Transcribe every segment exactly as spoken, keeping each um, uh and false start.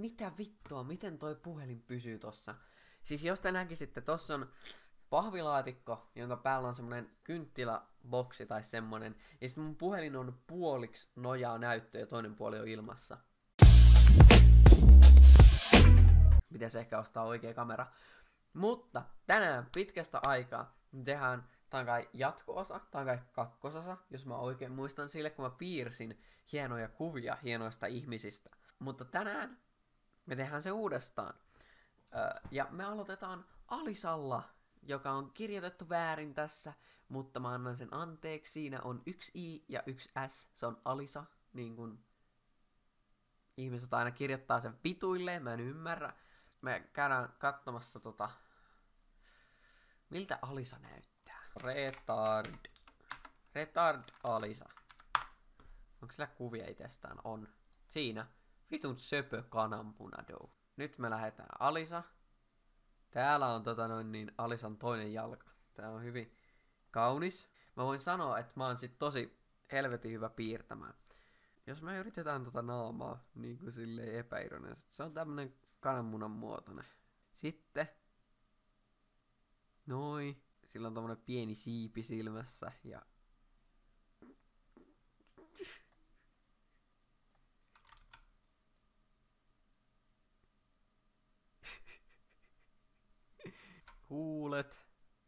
Mitä vittua, miten toi puhelin pysyy tossa? Siis jos te näkisitte, tossa on pahvilaatikko, jonka päällä on semmonen kynttiläboksi tai semmonen. Ja sit mun puhelin on puoliksi nojaa näyttö ja toinen puoli on ilmassa. Pitäisi ehkä ostaa oikea kamera. Mutta tänään pitkästä aikaa me tehdään, tää on kai jatko-osa, tää on kai kakkososa, jos mä oikein muistan sille, kun mä piirsin hienoja kuvia hienoista ihmisistä. Mutta tänään me tehdään se uudestaan. Öö, ja me aloitetaan Alisalla, joka on kirjoitettu väärin tässä, mutta mä annan sen anteeksi. Siinä on yksi i ja yksi s, se on Alisa, niin kun ihmiset aina kirjoittaa sen vituilleen, mä en ymmärrä. Me käydään katsomassa tota, miltä Alisa näyttää. Retard. Retard Alisa. Onko sillä kuvia itsestään? On. Siinä. Vitun söpö kananmunadou. Nyt me lähdetään Alisa. Täällä on tota noin niin Alisan toinen jalka. Tää on hyvin kaunis. Mä voin sanoa, että mä oon sit tosi helvetin hyvä piirtämään. Jos me yritetään tota naamaa niin kuin silleen epäironisesti. Se on tämmönen kananmunan muotoinen. Sitten. Noi. Sillä on tommonen pieni siipi silmässä ja huulet.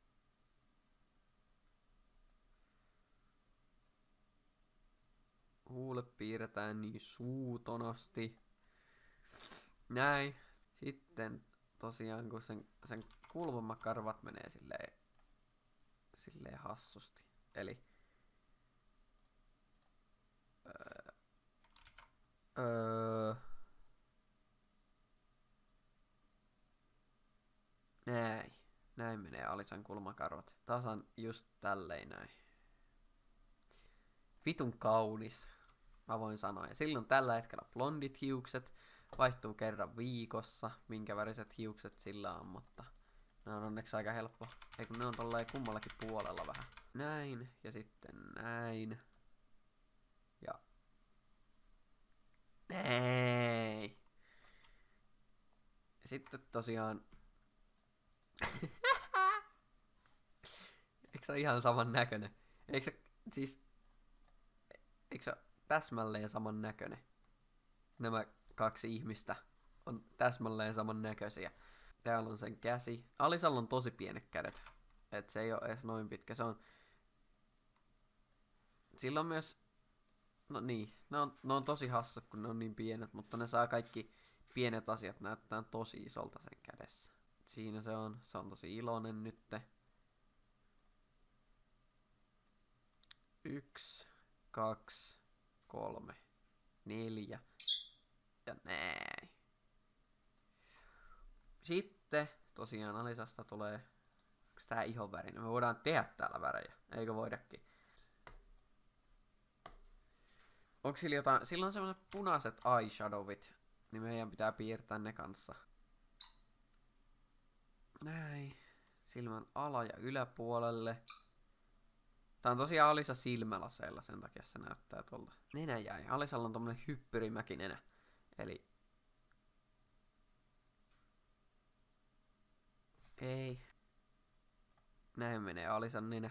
Huulet piirretään niin suutonosti. Näin. Sitten tosiaan kun sen, sen kulmakarvat menee silleen, silleen hassusti. Eli öö, öö, näin. Näin menee Alisan kulmakarvat. Tasan just tälleen näin. Vitun kaunis. Mä voin sanoa. Ja silloin tällä hetkellä blondit hiukset. Vaihtuu kerran viikossa. Minkä väriset hiukset sillä on, mutta ne on onneksi aika helppo. Ei kun ne on tolleen kummallakin puolella vähän. Näin. Ja sitten näin. Ja näin. Ja sitten tosiaan eikö se ole ihan saman näköinen? Eikö se, siis, eikö se ole täsmälleen saman näköinen? Nämä kaksi ihmistä on täsmälleen saman näköisiä. Täällä on sen käsi. Alisalla on tosi pienet kädet. Et se ei ole edes noin pitkä. Se on sillä on myös, no niin, ne on, ne on tosi hassut, kun ne on niin pienet, mutta ne saa kaikki pienet asiat näyttää tosi isolta sen kädessä. Siinä se on. Se on tosi iloinen nytte. Yksi, kaksi, kolme, neljä. Ja näin. Sitten tosiaan Alisasta tulee, onks tää ihonvärinen? Me voidaan tehdä täällä värejä, eikö voidakin? Onko sillä jotain, sillä on sellaiset punaiset eyeshadowit, niin meidän pitää piirtää ne kanssa. Näin. Silmän ala- ja yläpuolelle. Tää on tosiaan Alisa silmälaseilla, sen takia se näyttää tuolta. Nenä jäi. Alisalla on tommonen hyppyrimäkinenä. Eli ei. Näin menee Alisan nenä.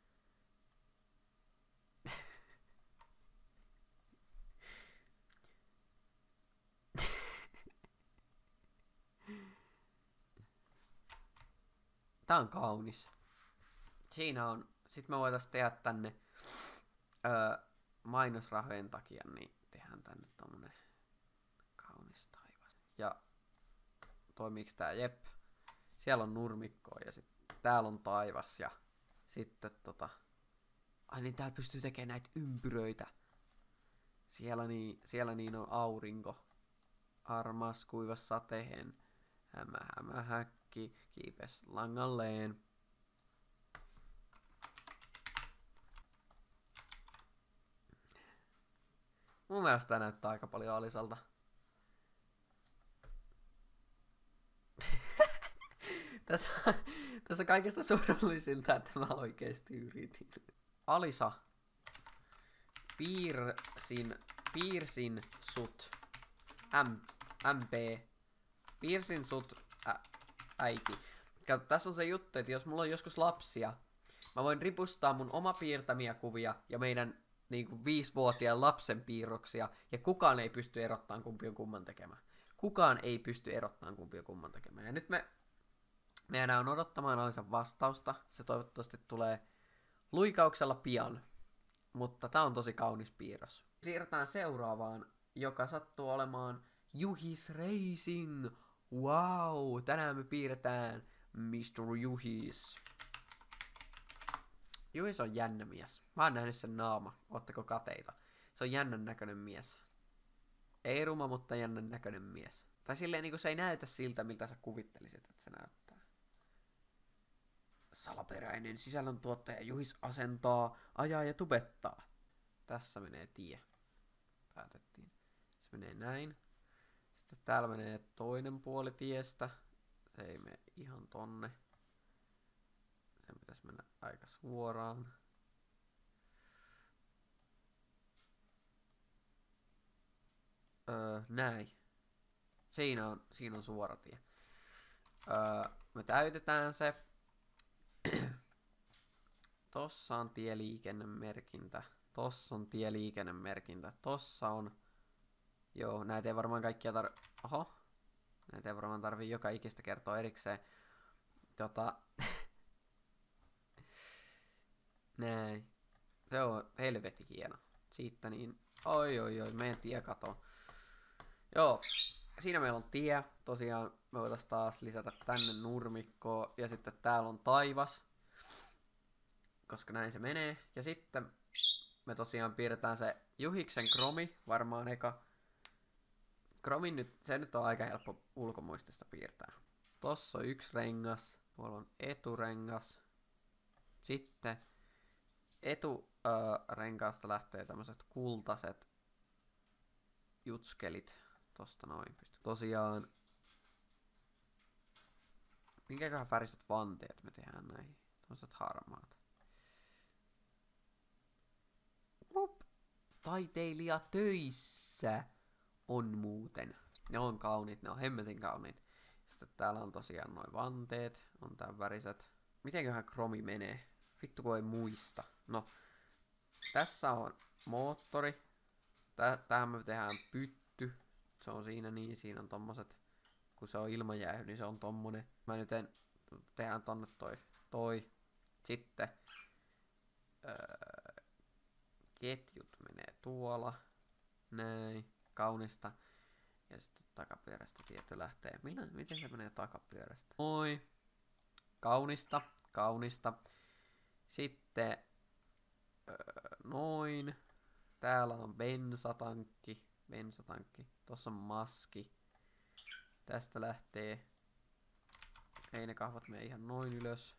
Tää on kaunis. Siinä on. Sit me voitais tehdä tänne öö, mainosrahojen takia, niin tehdään tänne tommonen kaunis taivas. Ja toimiiks tää? Jep. Siellä on nurmikkoa ja sit täällä on taivas ja sitten tota. Ai niin täällä pystyy tekemään näitä ympyröitä. Siellä niin, siellä niin on aurinko. Armas kuivas satehen. Hämä hämä häkki. Kiipes langalleen. Mun mielestä tää näyttää aika paljon Alisalta. tässä, tässä kaikesta surullisinta, että mä oikeesti yritin. Alisa. Piirsin, piirsin sut. M. M P. Piirsin sut ä, äiti. Kato, tässä on se juttu, että jos mulla on joskus lapsia, mä voin ripustaa mun oma piirtämiä kuvia ja meidän niinku viisivuotiaan lapsen piirroksia, ja kukaan ei pysty erottamaan kumpi on kumman tekemä. Kukaan ei pysty erottamaan kumpi on kumman tekemä. Ja nyt me, me jäädään odottamaan Alisan vastausta. Se toivottavasti tulee luikauksella pian. Mutta tää on tosi kaunis piirros. Siirrytään seuraavaan, joka sattuu olemaan Juhis Racing. Wow, tänään me piirretään mister Juhis. Juhis on jännä mies. Mä oon nähnyt sen naama. Ootteko kateita? Se on jännän näköinen mies. Ei ruma, mutta jännän näköinen mies. Tai silleen niinku se ei näytä siltä, miltä sä kuvittelisit, että se näyttää. Salaperäinen sisällöntuottaja Juhis asentaa, ajaa ja tubettaa. Tässä menee tie. Päätettiin. Se menee näin. Sitten täällä menee toinen puoli tiestä. Se ei mene ihan tonne. Sen pitäisi mennä aika suoraan. Öö, näin. Siinä on, siinä on suora tie. Öö, me täytetään se. Tossa on tieliikennemerkintä. Tossa on tieliikennemerkintä. Tossa on... Joo, näitä ei varmaan kaikkia tar... Oho. Näitä ei varmaan tarvii joka ikistä kertoa erikseen. Tota... Näin. Se on helvetin hieno. Siitä niin... Oi oi oi, meidän tie katoo. Joo. Siinä meillä on tie. Tosiaan me voitais taas lisätä tänne nurmikkoa. Ja sitten täällä on taivas. Koska näin se menee. Ja sitten me tosiaan piirretään se Juhiksen kromi. Varmaan eka. Kromin nyt, se nyt on aika helppo ulkomuistista piirtää. Tossa on yksi rengas. Tuolla on eturengas. Sitten eturenkaasta lähtee tämmöiset kultaiset jutskelit. Tosta noin pystyy. Tosiaan. Minkäköhän väriset vanteet me tehdään näihin? Tämmöiset harmaat. Up. Taiteilija töissä on muuten. Ne on kauniit, ne on hemmetin kauniit. Sitten täällä on tosiaan noin vanteet, on tää väriset. Mitenköhän kromi menee? Vittu kun ei muista. No, tässä on moottori. Tä tähän me tehdään pytty. Se on siinä niin, siinä on tommoset. Kun se on ilmajäähy, niin se on tommonen. Mä nyt en, tehdään tonne toi. Toi. Sitten. Öö, ketjut menee tuolla. Näin. Kaunista. Ja sitten takapyörästä tietty lähtee. Millä, miten se menee takapyörästä? Oi. Kaunista. Kaunista. Sitten. Öö, noin. Täällä on bensatankki. Bensatankki. Tossa on maski. Tästä lähtee. Ei ne kahvat mene ihan noin ylös.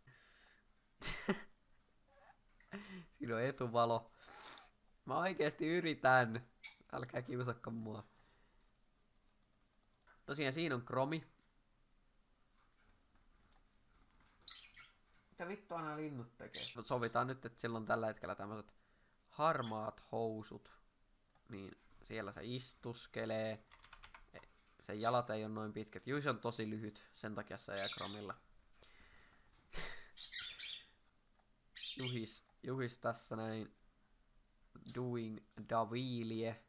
Siinä on etuvalo. Mä oikeesti yritän. Älkää kiusakka mua. Tosiaan siinä on kromi. Mitä vittua nämä linnut tekee? Sovitaan nyt, että sillä on tällä hetkellä tämmöiset harmaat housut. Niin siellä se istuskelee. Sen jalat ei ole noin pitkät. Juis on tosi lyhyt, sen takia se jää kromilla. Juhis, Juhis tässä näin. Doing Davilie.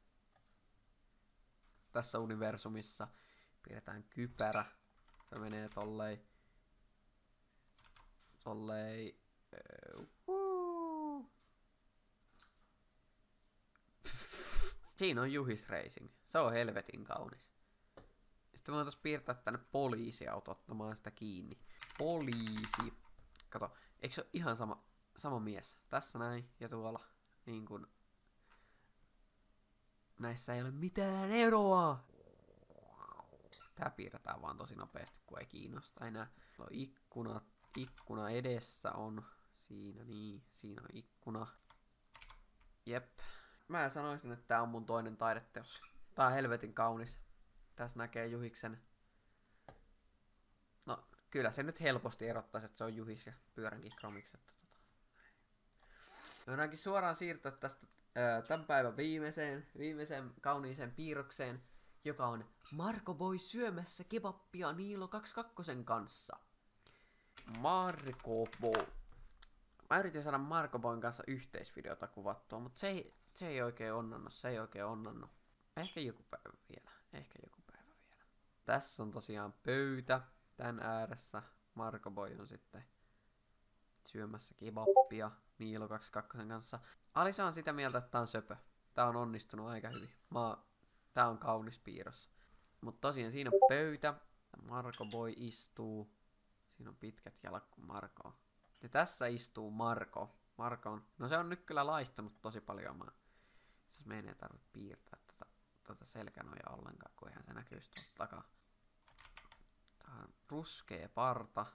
Tässä universumissa pidetään kypärä. Se menee tollei. Tollei. Uh. Siinä on Juhis Racing. Se on helvetin kaunis. Sitten voitaisiin piirtää tänne poliisiauto ottamaan sitä kiinni. Poliisi. Kato, eikö se ole ihan sama, sama mies? Tässä näin ja tuolla. Niin kun. Näissä ei ole mitään eroa. Tää piirretään vaan tosi nopeasti, kun ei kiinnosta enää. No, ikkuna, ikkuna edessä on. Siinä niin, siinä on ikkuna. Jep. Mä sanoisin, että tää on mun toinen taideteos. Tää on helvetin kaunis. Tässä näkee Juhiksen. No, kyllä se nyt helposti erottaisi, että se on Juhis ja pyöränkin kromiksi. Tota. Me voidaankin suoraan siirtyä tästä ää, tämän päivän viimeiseen, viimeiseen kauniiseen piirrokseen. joka on Marco Boy syömässä kebappia Niilo kaksikymmentäkaksi kanssa. Marco Boy. Mä yritin saada Marco Boyn kanssa yhteisvideota kuvattua, mutta se ei, se ei oikein onnannut, se ei oikein onnannut. Ehkä joku päivä vielä, ehkä joku päivä vielä. Tässä on tosiaan pöytä, tän ääressä Marco Boy on sitten syömässä kebappia Niilo kaksikymmentäkaksi kanssa. Alisa on sitä mieltä, että tää on söpö. Tää on onnistunut aika hyvin. Mä, tää on kaunis piirros. Mut tosiaan siinä on pöytä. Marco Boy istuu. Siinä on pitkät jalat kuin Marco. Ja tässä istuu Marco. Marco on, no se on nyt kyllä laihtunut tosi paljon. Mä, siis meidän ei tarvitse piirtää tota, tota selkänojaa ollenkaan, kun eihän se näkyisi tuolta takaa. Tää on ruskea parta.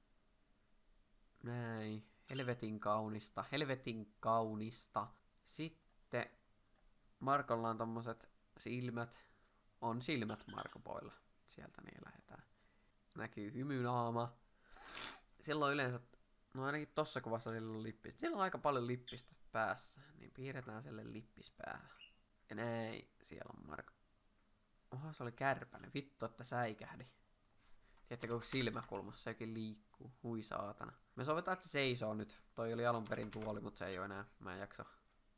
Näin. Helvetin kaunista. Helvetin kaunista. Sitten Markolla on tommoset silmät. On silmät Marco Boylla. Sieltä niin lähdetään. Näkyy hymynaama. Silloin yleensä, no ainakin tossa kuvassa sillä on lippistä. Sillä on aika paljon lippistä päässä. Niin piirretään sille lippis päähän. Ja näin. Siellä on Marco. Oha, se oli kärpänen. Vittu, että säikähdi. Tiedättekö, kun silmäkulmassa jokin liikkuu. Hui saatana. Me sovitaan, että se seisoo nyt. Toi oli alun perin tuoli, mutta se ei oo enää. Mä en jaksa.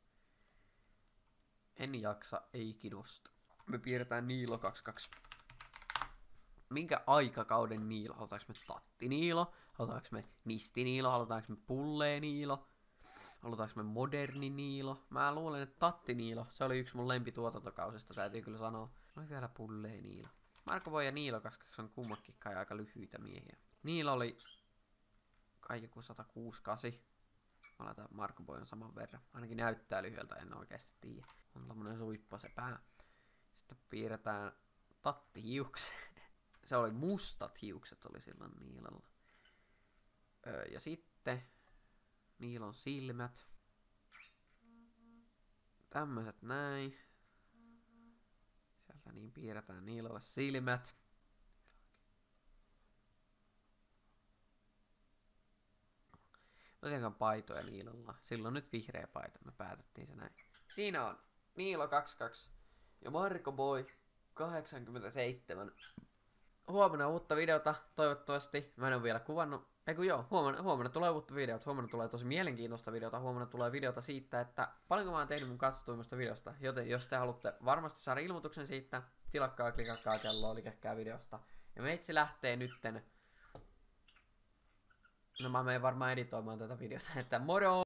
En jaksa, ei kiinnosta. Me piirretään Niilo kaksikymmentäkaksi. Minkä aikakauden Niilo? Halutaanko me Tatti Niilo? Halutaanko me Nisti Niilo? Halutaanko me Pullee Niilo? Halutaanko me Moderni Niilo? Mä luulen, että Tatti Niilo, se oli yksi mun lempituotantokausista, täytyy kyllä sanoa. Oli vielä Pullee Niilo. Marco Boy ja Niilo kaksikymmentäkaksi on kummatkin kai aika lyhyitä miehiä. Niilo oli kai joku sata kuusikymmentäkahdeksan. Mä laitan Marco Boy on saman verran. Ainakin näyttää lyhyeltä, en oikeesti tiedä. On tommonen suippo se pää. Sitten piirretään Tatti hiukset. Se oli mustat hiukset oli silloin Niilolla. Öö, ja sitten Niilon silmät. Tämmöset näin. Sieltä niin piirretään Niilolle silmät. Tosiaankaan paitoja Niilolla. Silloin nyt vihreä paita, me päätettiin se näin. Siinä on Niilo kaksikymmentäkaksi ja Marco Boy kahdeksankymmentäseitsemän. Huomenna uutta videota, toivottavasti. Mä en ole vielä kuvannut. Eiku joo, huomenna, huomenna tulee uutta videota. Huomenna tulee tosi mielenkiintoista videota. Huomenna tulee videota siitä, että paljonko mä oon tehnyt mun katsotuimmasta videosta. Joten jos te haluatte varmasti saada ilmoituksen siitä, tilakkaa, klikakkaa kelloa, likekkää videosta. Ja meitsi lähtee nytten. No mä menen varmaan editoimaan tätä videota, että moro!